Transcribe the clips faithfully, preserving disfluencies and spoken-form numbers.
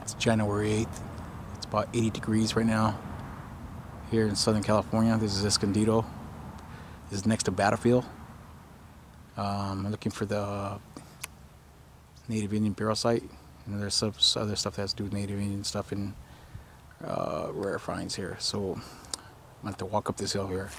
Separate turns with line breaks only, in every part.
It's January eighth. It's about eighty degrees right now here in Southern California. This is Escondido. This is next to Battlefield. Um, I'm looking for the Native Indian burial site. And there's some other stuff that has to do with Native Indian stuff in uh, rare finds here. So I'm going to have to walk up this hill here.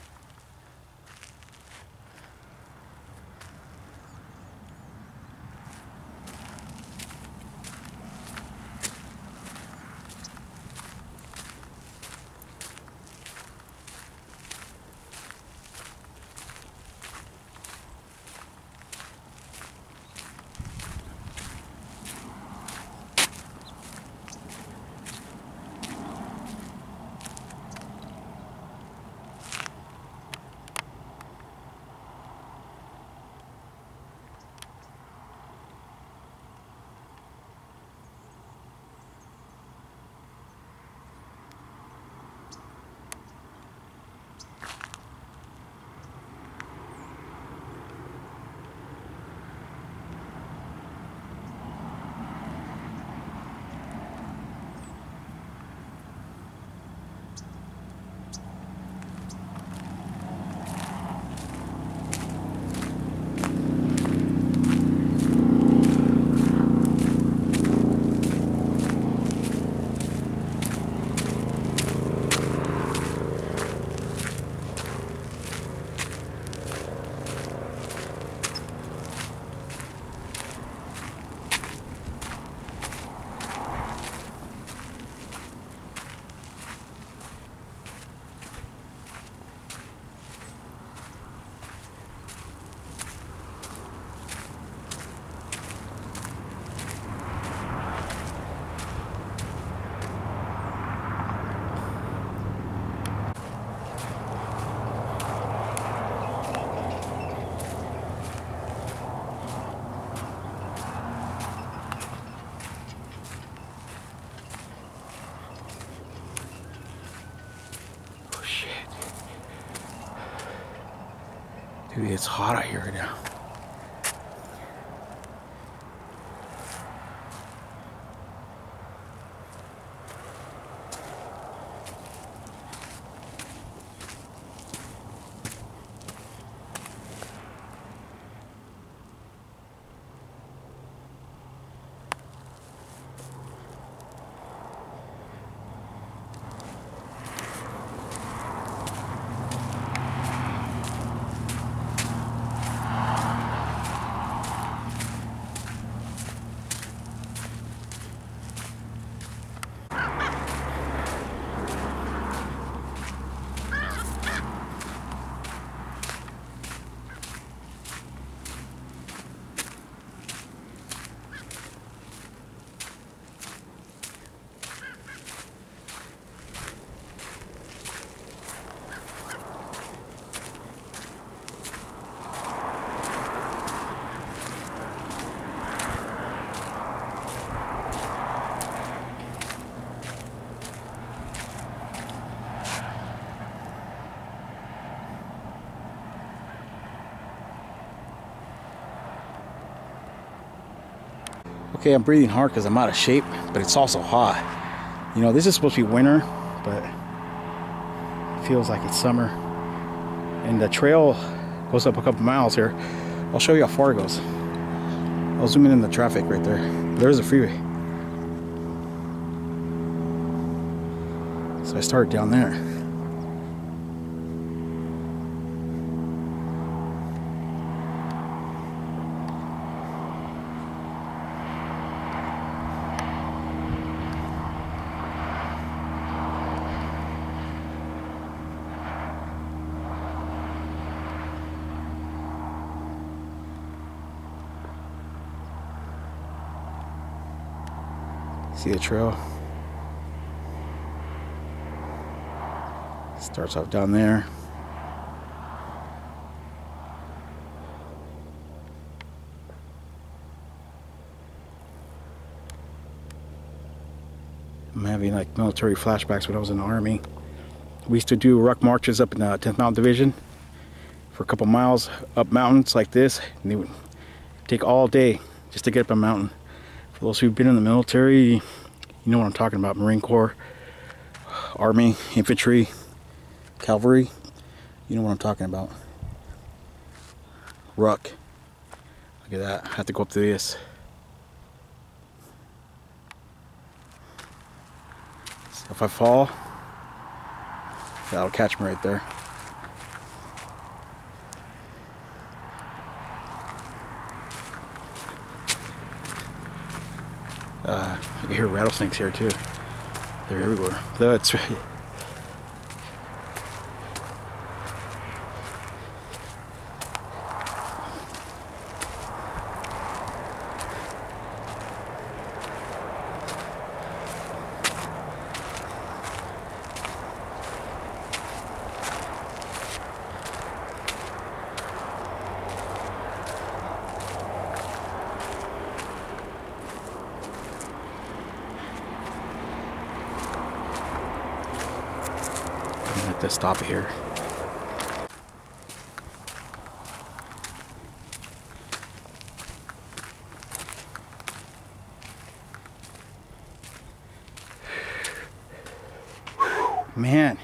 Dude, it's hot out here right now. Okay, I'm breathing hard because I'm out of shape, but it's also hot. You know, this is supposed to be winter, but it feels like it's summer. And the trail goes up a couple miles here. I'll show you how far it goes. I'll zoom in on the traffic right there. There's a freeway. So I started down there. See the trail? Starts off down there. I'm having like military flashbacks when I was in the Army. We used to do ruck marches up in the tenth Mountain Division for a couple miles up mountains like this, and they would take all day just to get up a mountain. For those who've been in the military, You know what I'm talking about. Marine Corps, Army, Infantry, Cavalry. You know what I'm talking about. Ruck. Look at that. I have to go up to this. So if I fall, that'll catch me right there. Uh, I can hear rattlesnakes here too. They're everywhere. That's right. I have to stop it here. Man.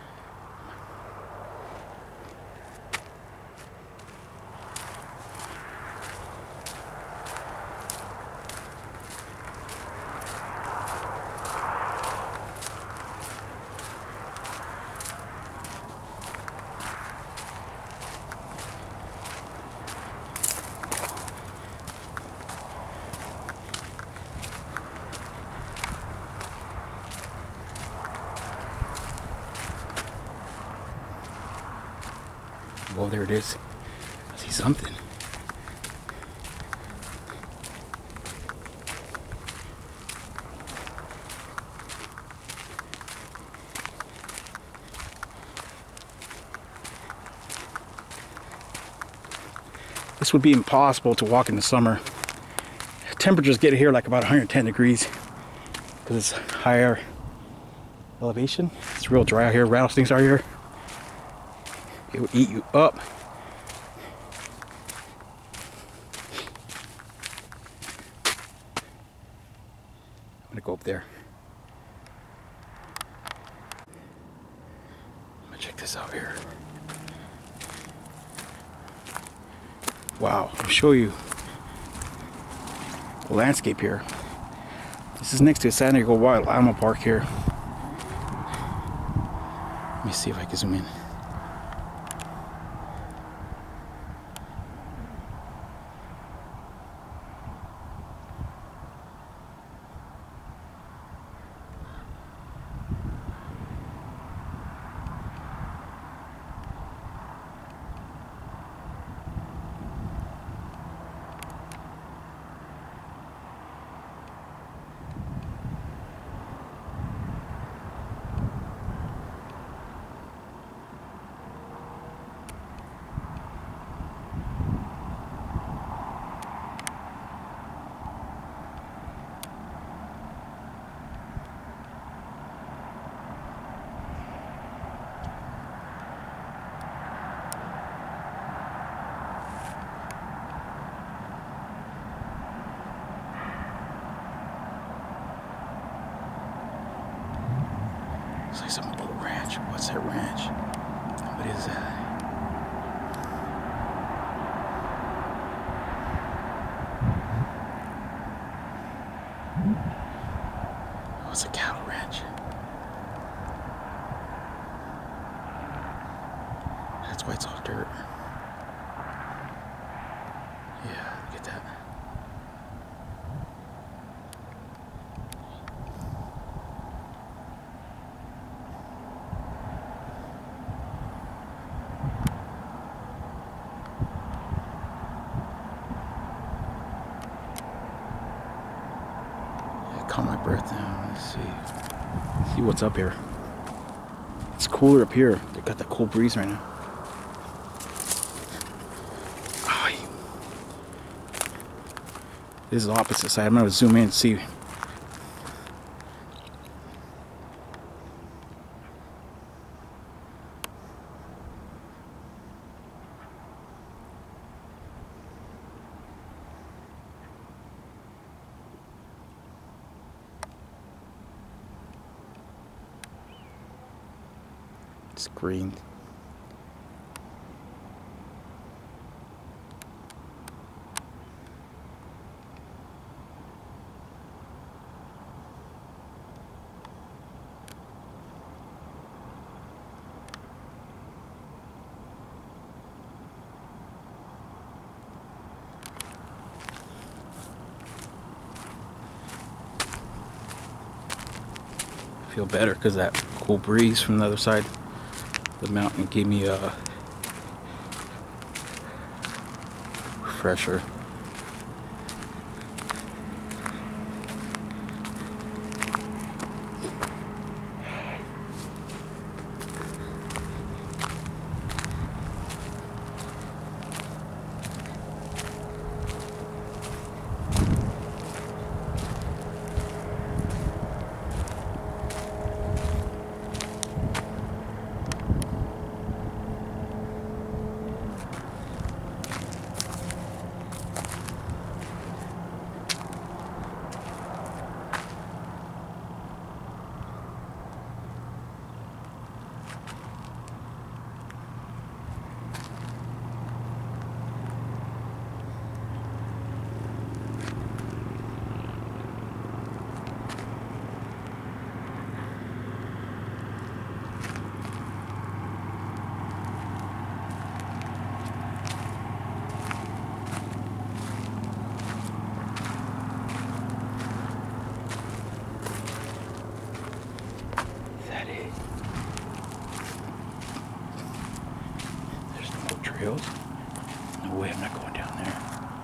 Well, there it is. I see something. This would be impossible to walk in the summer. Temperatures get here like about one hundred ten degrees because it's higher elevation. It's real dry out here. Rattlesnakes are here. It will eat you up. I'm gonna go up there. I'm gonna check this out here. Wow, I'll show you the landscape here. This is next to San Diego Wild Animal Park here. Let me see if I can zoom in. It's like some old ranch. What's that ranch? What is that? Oh, it's a cattle ranch. That's why it's all dirt. Yeah, look at that. Calm my breath down. Let's see. See what's up here. It's cooler up here. They got that cool breeze right now. Oh, this is the opposite side. I'm gonna zoom in and see. It's green. Feel better because that cool breeze from the other side of the mountain gave me a refresher. Trails? No way, I'm not going down there.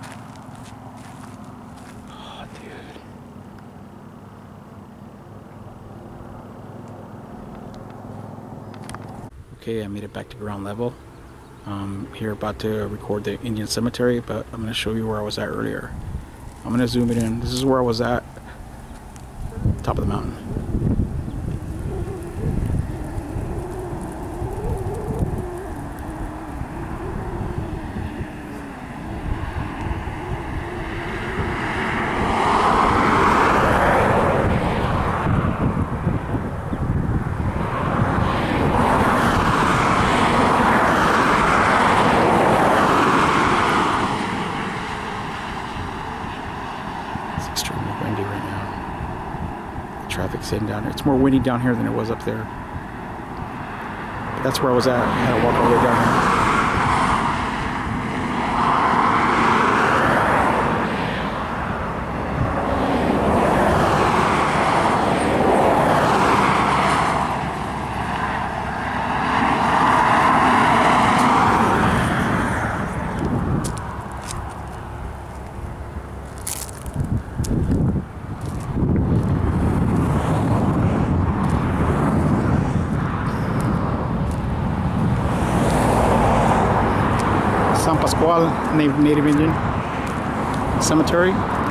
Oh, dude. Okay, I made it back to ground level. Um, here about to record the Indian cemetery, but I'm going to show you where I was at earlier. I'm going to zoom it in. This is where I was at, top of the mountain. Extremely windy right now. The traffic's in down here. It's more windy down here than it was up there. But that's where I was at. I had to walk all the way down here. Pasqual Native Indian Cemetery.